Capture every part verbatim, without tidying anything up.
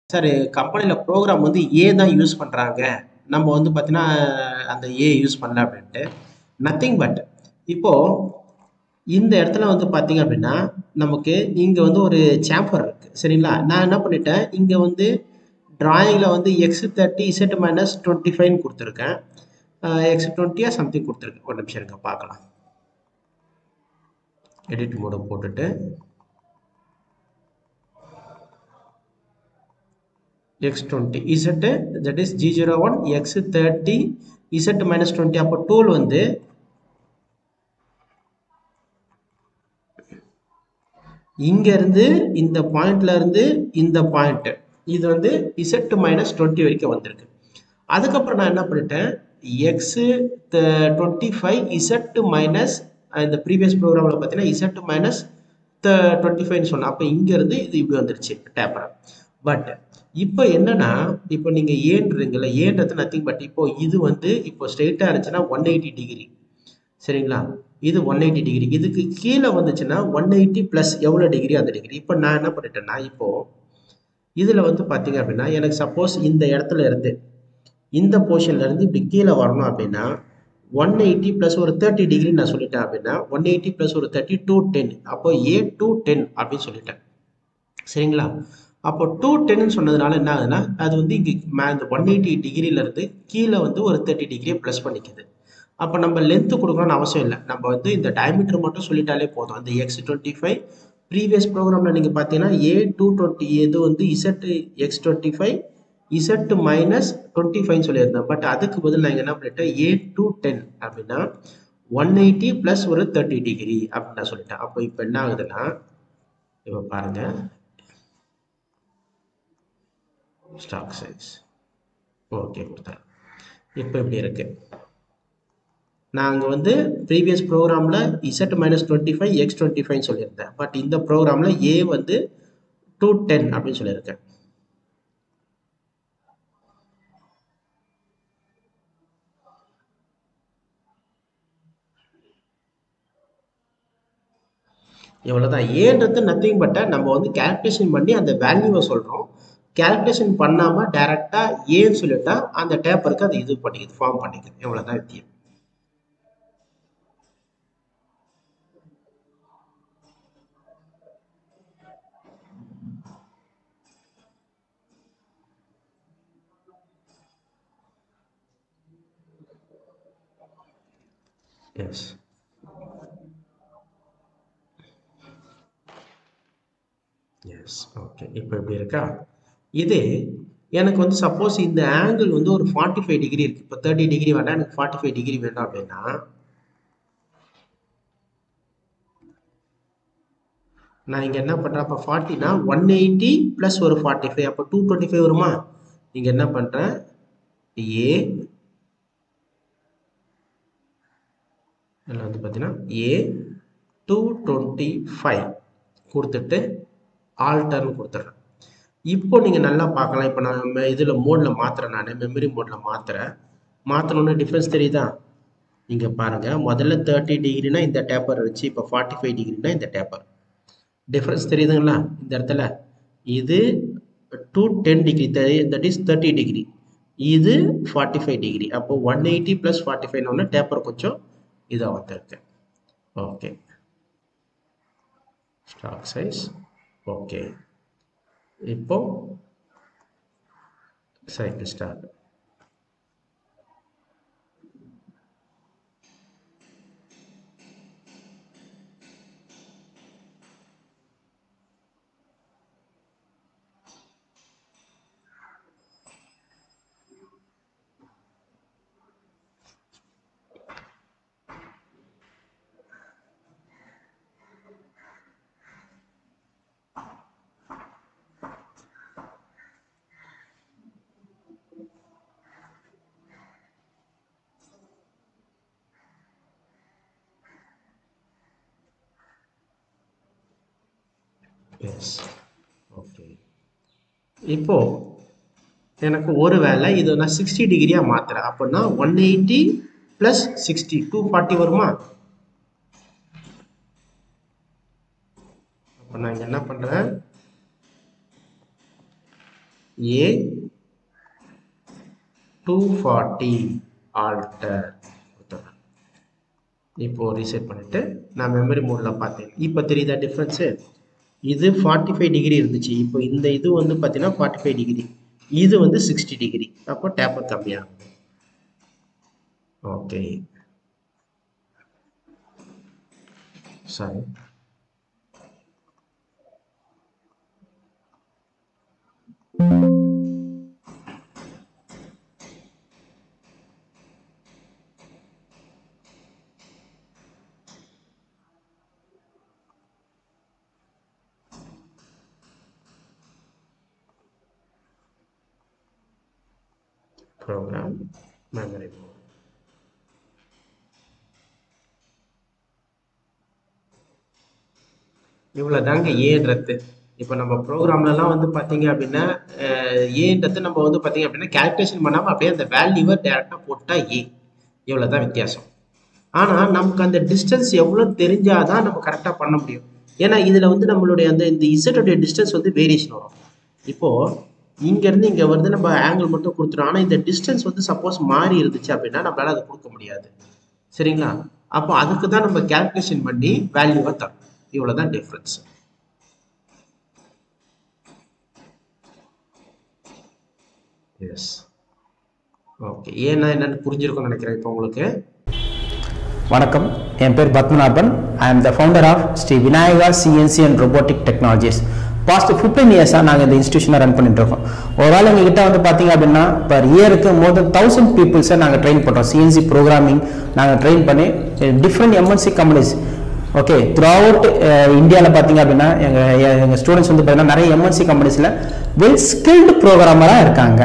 Sir கம்பெனில program வந்து ஏ தான் யூஸ் பண்றாங்க. நம்ம வந்து பார்த்தீங்கன்னா, அந்த ஏ யூஸ் பண்ணல அப்படின்ட்டு. நத்திங் பட் இப்போ இந்த இடத்துல வந்து பார்த்தீங்க அப்படின்னா, நமக்கு இங்க வந்து ஒரு சாம்பர் இருக்கு. சரிங்களா? நான் என்ன பண்ணிட்டேன், இங்க வந்து டிராயிங்ல வந்து எக்ஸ் முப்பது இசட் மைனஸ் இருபத்தி ஐந்து கொடுத்துருக்கேன். எக்ஸ் இருபது சம்திங் கொடுத்துருக்கேன். ஒரு நிமிஷம் இருங்க பார்க்கலாம். எடிட் மோட போட்டுட்டு x twenty z that is g zero one x thirty z minus twenty அப்போ டூல் வந்து இங்க இருந்து இந்த பாயிண்ட்ல இருந்து இந்த பாயிண்ட் இது வந்து z minus twenty வரைக்கும் வந்திருக்கு. அதுக்கப்புறம் நான் என்ன பண்ணிட்டேன், x twenty-five z minus இந்த ப்ரீவியஸ் ப்ரோக்ராம்ல பார்த்தீங்கன்னா z minus twenty-five ன்னு சொன்னேன். அப்போ இங்க இருந்து இது இப்படி வந்துருச்சு டேப்பர். பட் இப்போ என்னன்னா, இப்போ நீங்க ஏன்றீங்கல்ல, ஏன்றது நத்திங் பட் இப்போ இது வந்து இப்போ ஸ்ட்ரெயிட்டா இருந்துச்சுன்னா ஒன் எயிட்டி டிகிரி. சரிங்களா? இது ஒன் எயிட்டி டிகிரி. இதுக்கு கீழே வந்துச்சுன்னா ஒன் எயிட்டி பிளஸ் எவ்வளோ டிகிரி அந்த டிகிரி. இப்போ நான் என்ன பண்ணிட்டேன்னா, இப்போ இதுல வந்து பாத்தீங்க அப்படின்னா, எனக்கு சப்போஸ் இந்த இடத்துல இருந்து இந்த பொசிஷன்ல இருந்து இப்படி கீழே வரணும் அப்படின்னா ஒன் எயிட்டி பிளஸ் ஒரு தேர்ட்டி டிகிரி நான் சொல்லிட்டேன் அப்படின்னா ஒன் எயிட்டி பிளஸ் ஒரு தேர்ட்டி டூ டென். அப்போ ஏ டூ டென் அப்படின்னு சொல்லிட்டேன். சரிங்களா? அப்போ டூ டென்னு சொன்னதுனால என்ன ஆகுதுன்னா, அது வந்து இங்கே இந்த ஒன் எயிட்டி டிகிரில இருந்து கீழே வந்து ஒரு தேர்ட்டி டிகிரியை ப்ளஸ் பண்ணிக்குது. அப்போ நம்ம லென்த்து கொடுக்கணும்னு அவசியம் இல்லை. நம்ம வந்து இந்த டயமீட்டர் மட்டும் சொல்லிட்டாலே போதும். அந்த எக்ஸ் டுவெண்ட்டி ஃபைவ் ப்ரீவியஸ் ப்ரோக்ராமில் நீங்கள் பார்த்தீங்கன்னா ஏ டூ டுவெண்ட்டி இது வந்து Z X twenty five Z minus twenty ஃபைவ்னு சொல்லியிருந்தேன். பட் அதுக்கு பதில் நான் என்ன பண்ணிட்டேன், ஏ டூ டென் அப்படின்னா ஒன் எயிட்டி ப்ளஸ் ஒரு தேர்ட்டி டிகிரி அப்படின்னு நான் சொல்லிட்டேன். அப்போ இப்போ என்ன ஆகுதுன்னா, இப்போ பாருங்க, ஸ்டாக் சைஸ் ஓகே கொடுத்தேன். இப்போ இப்படி இருக்கு. நான் அங்கே வந்து ப்ரீவியஸ் ப்ரோக்ராமில் Z minus twenty five X twenty five சொல்லியிருந்தேன். பட் இந்த ப்ரோக்ராமில் ஏ வந்து டூ டென் அப்படின்னு சொல்லியிருக்கேன். இவ்வளோதான். ஏன்றது நத்திங் பட் நம்ம வந்து கேல்குலேஷன் பண்ணி அந்த வேல்யூவை சொல்கிறோம். கேல்குலேஷன் பண்ணாமல் டைரெக்டாக ஏன்னு சொல்லிட்டா அந்த டேப்பருக்கு அது இது பண்ணிக்குது, ஃபார்ம் பண்ணிக்குது. இவ்வளோதான் வித்தியம். S S okay. இப்போ எப்படி இருக்கா? இது எனக்கு வந்து சப்போஸ் இந்த ஆங்கிள் வந்து ஒரு ஃபார்ட்டி ஃபைவ் டிகிரி இருக்கு. இப்போ தேர்ட்டி டிகிரி வேண்டாம், எனக்கு ஃபார்ட்டி ஃபைவ் டிகிரி வேண்டாம் அப்படின்னா நான் இங்க என்ன பண்றேன், அப்போ ஃபார்ட்டினா ஒன் எயிட்டி பிளஸ் ஒரு ஃபார்ட்டி ஃபைவ் அப்போ டூ டுவெண்ட்டி ஃபைவ் வருமா? இங்க என்ன பண்றேன், ஏ இதில் வந்து பார்த்தீங்கன்னா ஏ டூ டுவெண்ட்டி ஃபைவ் கொடுத்துட்டு ஆல்டர்னு கொடுத்துட்றேன். இப்போ நீங்கள் நல்லா பார்க்கலாம். இப்போ நான் இதில் மோடில் மாற்றுறேன், நான் மெமரி மோடில் மாற்றுறேன். மாற்றணுன்னு டிஃப்ரென்ஸ் தெரியுதா? இங்கே பாருங்கள், முதல்ல தேர்ட்டி டிகிரினா இந்த டேப்பர் இருந்துச்சு, இப்போ ஃபார்ட்டி ஃபைவ் டிகிரினா இந்த டேப்பர். டிஃப்ரென்ஸ் தெரியுதுங்களா? இந்த இடத்துல இது two ten degree, that is thirty degree, இது ஃபார்ட்டி ஃபைவ் டிகிரி. அப்போ one eighty plus forty five ஒன்று டேப்பர் கொஞ்சம் இதாக வந்துருக்கு. Okay, stock size okay. இப்போ சைக்கிள் ஸ்டார்ட். Yes okay. இப்போ எனக்கு ஒரு வேளை இதை நான் சிக்ஸ்டி டிகிரியா மாத்துறேன் அப்படின்னா one eighty plus sixty two forty வருமா? அப்போ நான் இங்க என்ன பண்றேன், A two forty alter. இப்போ ரீசெட் பண்ணிட்டு நான் மெமரி மோட்ல பார்த்தேன். இப்போ தெரியுதா டிஃபரன்ஸ்? இது forty-five டிகிரி இருந்துச்சு. இப்போ இந்த இது வந்து பார்த்தீங்கன்னா forty-five டிகிரி, இது வந்து sixty டிகிரி. அப்போ டேப்பர் கம்மியாகும். Okay, sorry. program memory mode. இவ்வளோ தாங்க ஏன்றது. இப்போ நம்ம ப்ரோக்ராம்லலாம் வந்து பார்த்தீங்க அப்படின்னா ஏன்றது நம்ம வந்து பார்த்தீங்க அப்படின்னா கேல்குலேஷன் பண்ணாமல் அப்படியே அந்த வேல்யூவை டேரெக்டாக போட்டால் ஏ, இவ்வளோ தான் வித்தியாசம். ஆனால் நமக்கு அந்த டிஸ்டன்ஸ் எவ்வளோ தெரிஞ்சாதான் நம்ம கரெக்டாக பண்ண முடியும். ஏன்னா இதில் வந்து நம்மளுடைய அந்த இந்த இசட்டோடைய டிஸ்டன்ஸ் வந்து வேரியேஷன் வரும். இப்போது இங்கேருந்து இங்கே வந்து நம்ம ஆங்கிள் மட்டும் கொடுத்துரும். ஆனால் இந்த டிஸ்டன்ஸ் வந்து சப்போஸ் மாறி இருந்துச்சு அப்படின்னா நம்மளால அதை கொடுக்க முடியாது. சரிங்களா? அப்போ அதுக்கு தான் நம்ம கேல்குலேஷன் பண்ணி வேல்யூவை தரும். இவ்வளவுதான் டிஃபரன்ஸ். S, okay. ஏன்னா என்னன்னு புரிஞ்சிருக்கும்னு நினைக்கிறேன் இப்போ உங்களுக்கு. வணக்கம், என் பேர் Padmanabhan. I am the founder of Sri Vinayaka CNC and robotic technologies. Past fifteen இயர்ஸாக நாங்கள் இந்த இன்ஸ்டியூஷனை ரன் பண்ணிட்டு இருக்கோம். ஒரு ஆள் எங்ககிட்ட வந்து பார்த்தீங்க அப்படின்னா பர் இயருக்கு மோர் தென் தௌசண்ட் பீப்புள்ஸை நாங்கள் ட்ரெயின் பண்ணுறோம். சிஎன்சி ப்ரோக்ராமிங் நாங்கள் ட்ரெயின் பண்ணி different MNC companies okay throughout இந்தியாவில் பார்த்தீங்க அப்படின்னா எங்கள் எங்கள் ஸ்டூடெண்ட்ஸ் வந்து பார்த்தீங்கன்னா நிறைய எம்என்சி கம்பெனிஸில் வெல் ஸ்கில்டு ப்ரோக்ராமராக இருக்காங்க.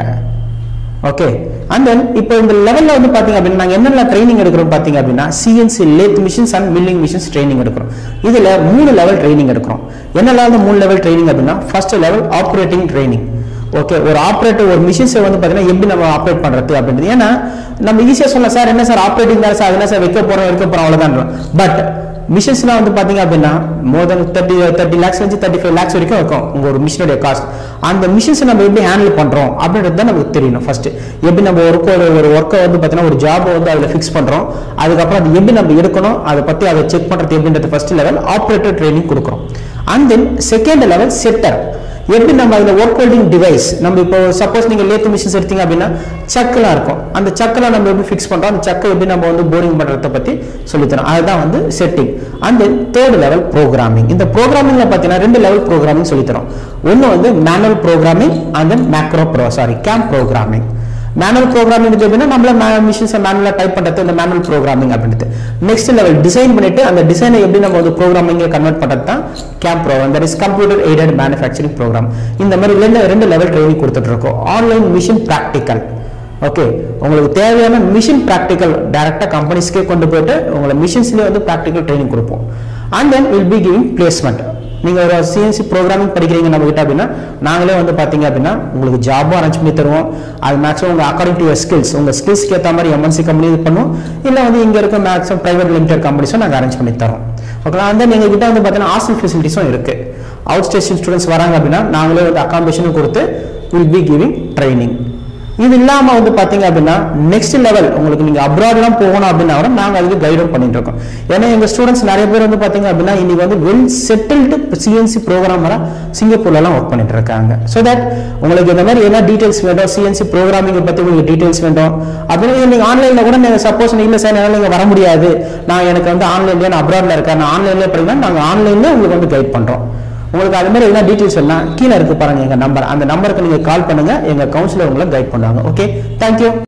ஓகே, அண்ட் தென் இப்போ இந்த லெவலில் வந்து பார்த்தீங்க அப்படின்னா நாங்கள் என்னென்ன ட்ரைனிங் எடுக்கிறோம் பார்த்தீங்க அப்படின்னா CNC lathe machines and milling machines training எடுக்கிறோம். இதில் மூணு லெவல் ட்ரைனிங் எடுக்கிறோம். என்னெல்லாம் மூணு லெவல் ட்ரைனிங் அப்படின்னா first level operating training. Okay, ஒரு ஆப்ரேட்டர் ஒரு மிஷின்ஸை வந்து பார்த்தீங்கன்னா எப்படி நம்ம ஆப்ரேட் பண்ணுறது அப்படின்றது. ஏன்னா நம்ம ஈஸியாக சொல்லலாம், சார் என்ன சார் ஆப்ரேட்டிங் தான் சார், என்ன சார் வைக்க போகிறோம் வைக்க போகிறோம் அவ்வளோதான். பட் மிஷின்ஸ்லாம் வந்து பார்த்தீங்க அப்படின்னா more then thirty thirty lakhs வச்சு தேர்ட்டி ஃபைவ் லேக்ஸ் வரைக்கும் இருக்கும் உங்கள் ஒரு மிஷினுடைய காஸ்ட். அந்த மிஷின்ஸை நம்ம எப்படி ஹேண்டில் பண்ணுறோம் அப்படின்றது தான் நமக்கு தெரியணும். ஃபர்ஸ்ட் எப்படி நம்ம ஒர்க் ஒரு ஒர்க்கை வந்து பார்த்தீங்கன்னா ஒரு ஜாபை வந்து அதில் ஃபிக்ஸ் பண்ணுறோம், அதுக்கப்புறம் அது எப்படி நம்ம எடுக்கணும் அதை பற்றி அதை செக் பண்ணுறது எப்படின்றது ஃபர்ஸ்ட் லெவல் ஆப்ரேட்டர் ட்ரைனிங் கொடுக்குறோம். And then second level setter, எப்படி நம்ம அதில் ஒர்க் ஹோல்டிங் டிவைஸ், நம்ம இப்போ சப்போஸ் நீங்கள் லேத் மிஷின்ஸ் எடுத்தீங்க அப்படின்னா சக்கெல்லாம் இருக்கும், அந்த சக்கெல்லாம் நம்ம எப்படி ஃபிக்ஸ் பண்ணுறோம், அந்த சக்கை எப்படி நம்ம வந்து போரிங் பண்ணுறதை பற்றி சொல்லித்தரோம். அதுதான் வந்து setting. And then third level programming. இந்த ப்ரோக்ராமிங்கில் பார்த்தீங்கன்னா ரெண்டு லெவல் ப்ரோக்ராமிங் சொல்லித்தரோம். ஒன்று வந்து manual programming and then macro pro sorry CAM programming. Manual programming அப்படின்னா நம்மள மிஷின்ஸை மேனுவலாக டைப் பண்ணுறது இந்த மேனுவல் ப்ரோக்ராமிங் அப்படின்ட்டு. நெக்ஸ்ட் லெவல் டிசைன் பண்ணிட்டு அந்த டிசைனை எப்படி நம்ம வந்து ப்ரோக்ராமிங்கை கன்வெர்ட் பண்ணுறது தான் CAM program, that is computer aided manufacturing program. இந்த மாதிரி ரெண்டு ரெண்டு லெவல் ட்ரைனிங் கொடுத்துட்டு இருக்கோம். Online machine practical. ஓகே, உங்களுக்கு தேவையான மிஷின் ப்ராக்டிக்கல் டைரக்டாக கம்பெனிஸ்க்கே கொண்டு போயிட்டு உங்களை மிஷின்ஸ்லேயே வந்து ப்ராக்டிக்கல் ட்ரைனிங் கொடுப்போம். And then will be giving placement. நீங்கள் ஒரு சிஎன்சி ப்ரோக்ராமிங் படிக்கிறீங்க நம்ம கிட்ட அப்படின்னா நாங்களே வந்து பார்த்தீங்க அப்படின்னா உங்களுக்கு ஜாபும் அரேஞ்ச் பண்ணி தருவோம். அது மேக்ஸிமம் உங்கள் அக்கார்டிங் டு யுவர் ஸ்கில்ஸ், உங்கள் ஸ்கில்ஸ்க்கு ஏற்ற மாதிரி எம்என்சி கம்பெனி இது பண்ணுவோம், இல்லை வந்து இங்கே இருக்க மேக்ஸிமம் பிரைவேட் லிமிடெட் கம்பெனிஸும் நாங்கள் அரேஞ்ச் பண்ணி தரோம். ஓகே, அந்த எங்கள் கிட்ட வந்து பார்த்தீங்கன்னா ஹாஸ்டல் ஃபெசிலிட்டிஸும் இருக்குது. அவுட் ஸ்டேஷன் ஸ்டூடெண்ட்ஸ் வராங்க அப்படின்னா நாங்களே வந்து அகாமடேஷனும் கொடுத்து வில் பி கிவிங் ட்ரைனிங். இது இல்லாமல் வந்து பார்த்தீங்க அப்படின்னா நெக்ஸ்ட் லெவல் உங்களுக்கு நீங்கள் அப்ராட்லாம் போகணும் அப்படின்னா கூட நாங்கள் அதுக்கு கைடும் பண்ணிட்டு இருக்கோம். ஏன்னா எங்கள் ஸ்டூடெண்ட்ஸ் நிறைய பேர் வந்து பார்த்தீங்க அப்படின்னா இன்னைக்கு வந்து வெல் செட்டில்டு சிஎன்சி ப்ரோக்ராமராக சிங்கப்பூர்லாம் ஒர்க் பண்ணிட்டு இருக்காங்க. ஸோ தட் உங்களுக்கு இந்த மாதிரி என்ன டீடைல்ஸ் வேணும், சிஎன்சி ப்ரோக்ராமிங்கை பற்றி உங்களுக்கு டீடைல்ஸ் வேணும் அப்படின்னா நீங்கள் ஆன்லைனில் கூட நீங்கள் சப்போஸ் இல்லை சார் என்னால் நீங்கள் வர முடியாது, நான் எனக்கு வந்து ஆன்லைன்லேயே நான் அப்ராட்ல இருக்கேன், நான் ஆன்லைன்லேயே படிக்கிறேன், நாங்கள் ஆன்லைன்லேயே உங்களுக்கு வந்து கைட் பண்ணுறோம். உங்களுக்கு அது மாதிரி என்ன டீடைல்ஸ் வேணா கீழே இருக்கு பாருங்க எங்க நம்பர், அந்த நம்பருக்கு நீங்க கால் பண்ணுங்க, எங்க கவுன்சிலர் உங்களை கைட் பண்ணுவாங்க. Okay, thank you.